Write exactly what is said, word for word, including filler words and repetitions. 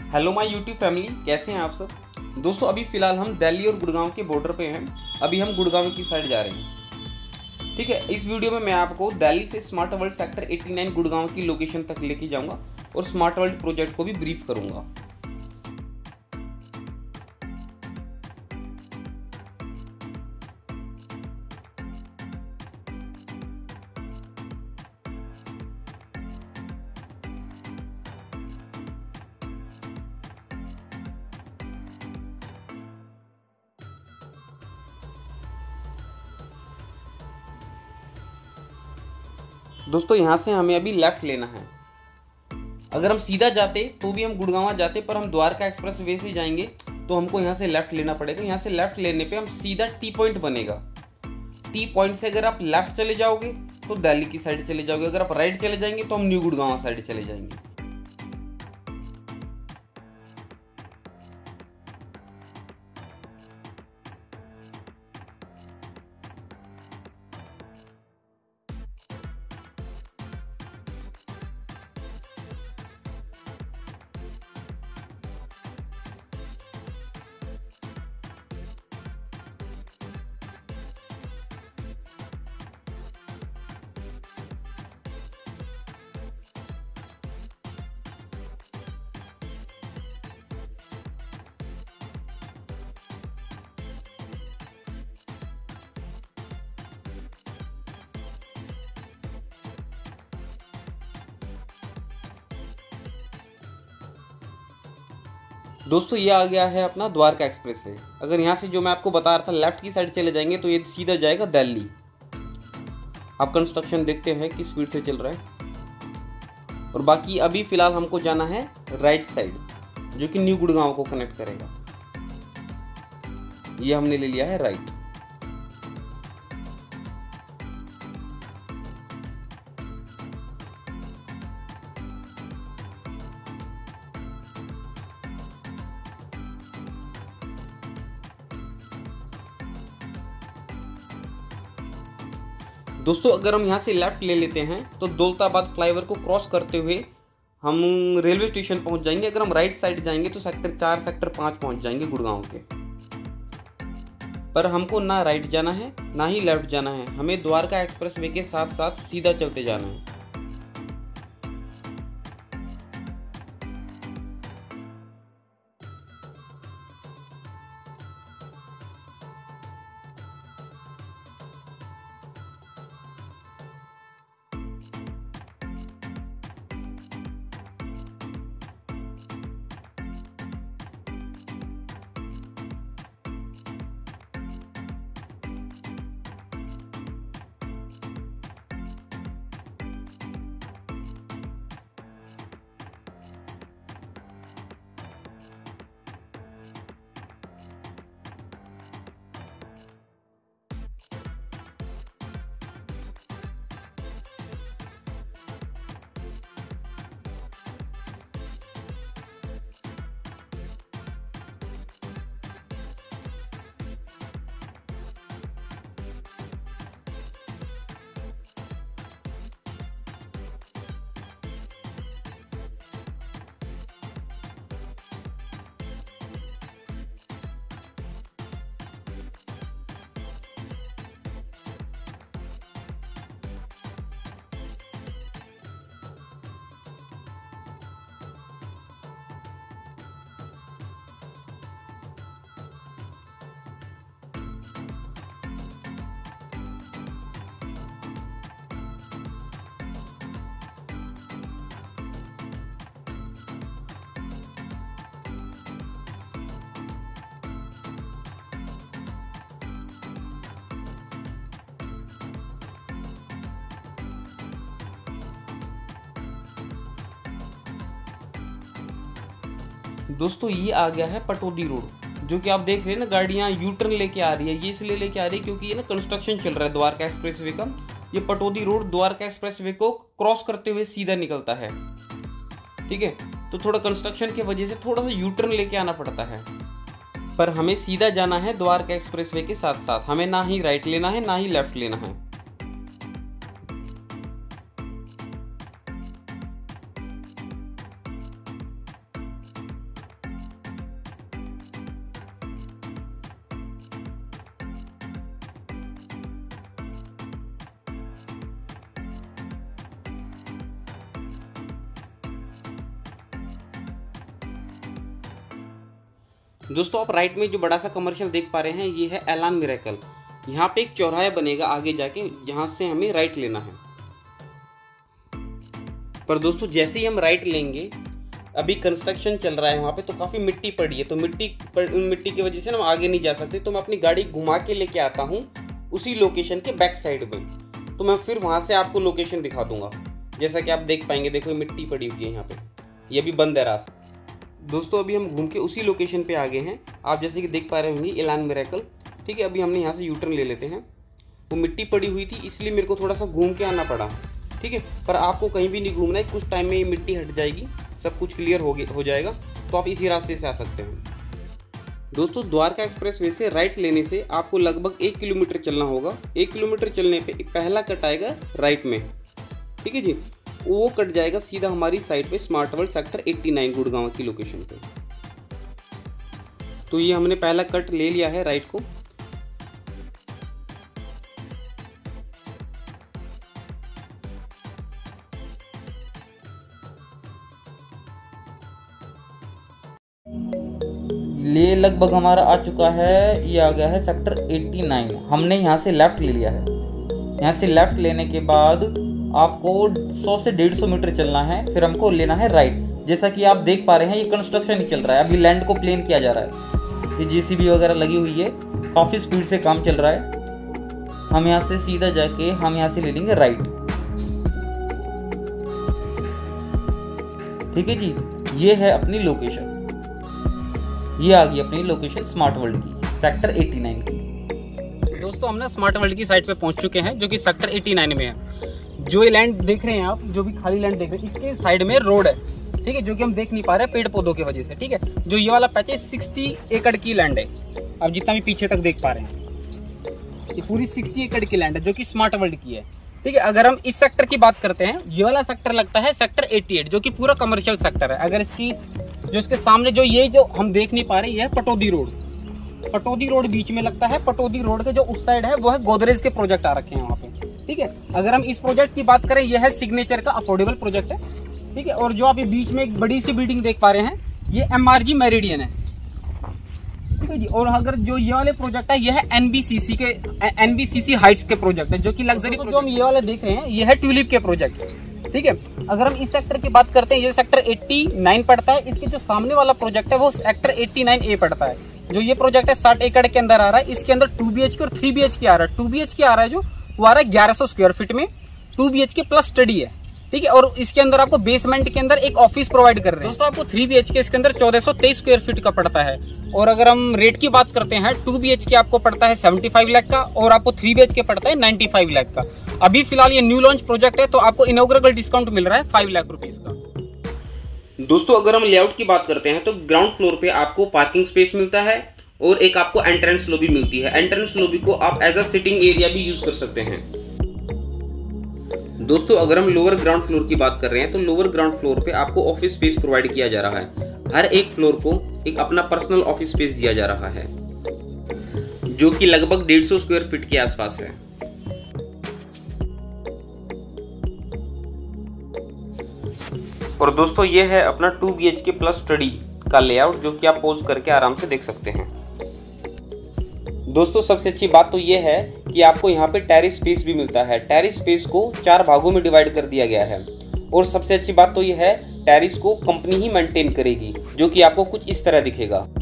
Hello my YouTube family, कैसे हैं आप सब। दोस्तों अभी फ़िलहाल हम दिल्ली और गुड़गांव के बॉर्डर पे हैं। अभी हम गुड़गांव की साइड जा रहे हैं। ठीक है, इस वीडियो में मैं आपको दिल्ली से स्मार्ट वर्ल्ड सेक्टर नवासी गुड़गांव की लोकेशन तक लेके जाऊंगा और स्मार्ट वर्ल्ड प्रोजेक्ट को भी ब्रीफ करूंगा। दोस्तों यहाँ से हमें अभी लेफ्ट लेना है। अगर हम सीधा जाते तो भी हम गुड़गांव जाते, पर हम द्वारका एक्सप्रेस वे से जाएंगे तो हमको यहाँ से लेफ्ट लेना पड़ेगा। यहाँ से लेफ्ट लेने पे हम सीधा टी पॉइंट बनेगा। टी पॉइंट से अगर आप लेफ्ट चले जाओगे तो दिल्ली की साइड चले जाओगे, अगर आप राइट चले जाएंगे तो हम न्यू गुड़गांव साइड चले जाएंगे। दोस्तों ये आ गया है अपना द्वारका एक्सप्रेस वे। अगर यहाँ से जो मैं आपको बता रहा था लेफ्ट की साइड चले जाएंगे तो ये सीधा जाएगा दिल्ली। आप कंस्ट्रक्शन देखते हैं किस स्पीड से चल रहा है। और बाकी अभी फिलहाल हमको जाना है राइट साइड, जो कि न्यू गुड़गांव को कनेक्ट करेगा। ये हमने ले लिया है राइट। दोस्तों अगर हम यहाँ से लेफ्ट ले लेते हैं तो दौलताबाद फ्लाईओवर को क्रॉस करते हुए हम रेलवे स्टेशन पहुँच जाएंगे। अगर हम राइट साइड जाएंगे तो सेक्टर चार सेक्टर पाँच पहुँच जाएंगे गुड़गांव के। पर हमको ना राइट जाना है ना ही लेफ्ट जाना है, हमें द्वारका एक्सप्रेस वे के साथ साथ सीधा चलते जाना है। दोस्तों ये आ गया है पटौदी रोड, जो कि आप देख रहे हैं ना, गाड़ियाँ यू टर्न लेके आ रही है। ये इसलिए लेके आ रही है क्योंकि ये ना कंस्ट्रक्शन चल रहा है द्वारका एक्सप्रेस वे का। ये Pataudi road Dwarka expressway को क्रॉस करते हुए सीधा निकलता है। ठीक है, तो थोड़ा कंस्ट्रक्शन की वजह से थोड़ा सा यू टर्न लेके आना पड़ता है, पर हमें सीधा जाना है द्वारका एक्सप्रेस वे के साथ साथ। हमें ना ही राइट लेना है ना ही लेफ्ट लेना है। दोस्तों आप राइट में जो बड़ा सा कमर्शियल देख पा रहे हैं ये है एलान मिरेकल। यहाँ पे एक चौराहा बनेगा आगे जाके, यहाँ से हमें राइट लेना है। पर दोस्तों जैसे ही हम राइट लेंगे, अभी कंस्ट्रक्शन चल रहा है वहाँ पे, तो काफ़ी मिट्टी पड़ी है, तो मिट्टी पर, मिट्टी की वजह से ना हम आगे नहीं जा सकते। तो मैं अपनी गाड़ी घुमा के लेके आता हूँ उसी लोकेशन के बैक साइड में, तो मैं फिर वहाँ से आपको लोकेशन दिखा दूंगा। जैसा कि आप देख पाएंगे, देखो ये मिट्टी पड़ी हुई है यहाँ पे, ये भी बंद है रास्ता। दोस्तों अभी हम घूम के उसी लोकेशन पे आ गए हैं, आप जैसे कि देख पा रहे होंगे एलान मिरेकल। ठीक है, अभी हमने यहाँ से यू टर्न ले लेते हैं। वो मिट्टी पड़ी हुई थी इसलिए मेरे को थोड़ा सा घूम के आना पड़ा। ठीक है, पर आपको कहीं भी नहीं घूमना है, कुछ टाइम में ये मिट्टी हट जाएगी, सब कुछ क्लियर हो हो जाएगा, तो आप इसी रास्ते से आ सकते हैं। दोस्तों द्वारका एक्सप्रेस वे से राइट लेने से आपको लगभग एक किलोमीटर चलना होगा। एक किलोमीटर चलने पे पहला कट आएगा राइट में। ठीक है जी, वो कट जाएगा सीधा हमारी साइड पे स्मार्ट वर्ल्ड सेक्टर नवासी गुड़गांव की लोकेशन पे। तो ये हमने पहला कट ले लिया है राइट को। ये लगभग हमारा आ चुका है, ये आ गया है सेक्टर नवासी। हमने यहाँ से लेफ़्ट ले लिया है। यहाँ से लेफ़्ट लेने के बाद आपको सौ से डेढ़ सौ मीटर चलना है, फिर हमको लेना है राइट। जैसा कि आप देख पा रहे हैं ये कंस्ट्रक्शन ही चल रहा है, अभी लैंड को प्लेन किया जा रहा है। ये जेसीबी वगैरह लगी हुई है, काफ़ी स्पीड से काम चल रहा है। हम यहाँ से सीधा जाके हम यहाँ से ले लेंगे राइट। ठीक है जी, ये है अपनी लोकेशन, ये आ गई अपनी लोकेशन स्मार्ट वर्ल्ड की, सेक्टर नवासी की। दोस्तों हम ना स्मार्ट वर्ल्ड की साइट पे पहुंच चुके हैं, जो कि सेक्टर नवासी में है। जो ये लैंड देख रहे हैं आप, जो भी खाली लैंड देख रहे हैं, इसके साइड में रोड है। ठीक है, जो कि हम देख नहीं पा रहे पेड़ पौधों की वजह से। ठीक है, जो ये वाला पैच है साठ एकड़ की लैंड है, आप जितना भी पीछे तक देख पा रहे हैं, ये पूरी साठ एकड़ की लैंड है जो कि स्मार्ट वर्ल्ड की है। ठीक है, अगर हम इस सेक्टर की बात करते हैं, ये वाला सेक्टर लगता है सेक्टर अठासी, जो कि पूरा कमर्शियल सेक्टर है। अगर इसकी जो इसके सामने जो ये जो हम देख नहीं पा रहे, ये है पटौदी रोड। पटौदी रोड बीच में लगता है। पटौदी रोड के जो उस साइड है वो है गोदरेज के प्रोजेक्ट आ रखे हैं वहाँ पे। ठीक है, अगर हम इस प्रोजेक्ट की बात करें, ये है सिग्नेचर का अफोर्डेबल प्रोजेक्ट है। ठीक है, और जो आप ये बीच में एक बड़ी सी बिल्डिंग देख पा रहे हैं, ये एमआरजी मेरिडियन है। ठीक है जी, और अगर जो ये वाले प्रोजेक्ट है, ये है एनबीसीसी के एनबीसीसी हाइट्स के प्रोजेक्ट है, जो कि लग्जरी। जो हम ये वाले देख रहे हैं, ये है ट्यूलिप के प्रोजेक्ट। ठीक है, अगर हम इस सेक्टर की बात करते हैं, ये सेक्टर नवासी पड़ता है। इसके जो सामने वाला प्रोजेक्ट है वो सेक्टर नवासी ए पड़ता है। जो ये प्रोजेक्ट है साठ एकड़ के अंदर आ रहा है। इसके अंदर टू बी एच के और थ्री बी एच के आ रहा है। टू बी एच के आ रहा है जो वो आ रहा है ग्यारह सौ स्क्वायर फीट में, two B H K plus study है। ठीक है, और इसके अंदर आपको बेसमेंट के अंदर एक ऑफिस प्रोवाइड कर रहे हैं। दोस्तों आपको थ्री बी एच के इसके अंदर चौदह सौ तेईस स्क्वायर फीट का पड़ता है। और अगर हम रेट की बात करते हैं, टू बी एच के आपको पड़ता है पचहत्तर लाख का, और आपको थ्री बी एच के पड़ता है पचानवे लाख का। अभी फिलहाल ये न्यू लॉन्च प्रोजेक्ट है, तो आपको इनॉग्रेबल डिस्काउंट मिल रहा है पाँच लाख रुपीस का। दोस्तों अगर हम लेआउट की बात करते हैं, तो ग्राउंड फ्लोर पे आपको पार्किंग स्पेस मिलता है और एक आपको एंट्रेंस लॉबी मिलती है। एंट्रेंस लॉबी को आप एज अ सिटिंग एरिया भी यूज कर सकते हैं। दोस्तों अगर हम लोअर ग्राउंड फ्लोर की बात कर रहे हैं, तो लोअर ग्राउंड फ्लोर पे आपको ऑफिस स्पेस प्रोवाइड किया जा रहा है। हर एक फ्लोर को एक अपना पर्सनल ऑफिस स्पेस दिया जा रहा है, जो कि लगभग डेढ़ सौ स्क्वायर फीट के आसपास है। और दोस्तों ये है अपना two B H K plus study का लेआउट, जो कि आप पॉज करके आराम से देख सकते हैं। दोस्तों सबसे अच्छी बात तो ये है कि आपको यहाँ पे टेरेस स्पेस भी मिलता है। टेरेस स्पेस को चार भागों में डिवाइड कर दिया गया है। और सबसे अच्छी बात तो ये है, टेरेस को कंपनी ही मेंटेन करेगी, जो कि आपको कुछ इस तरह दिखेगा।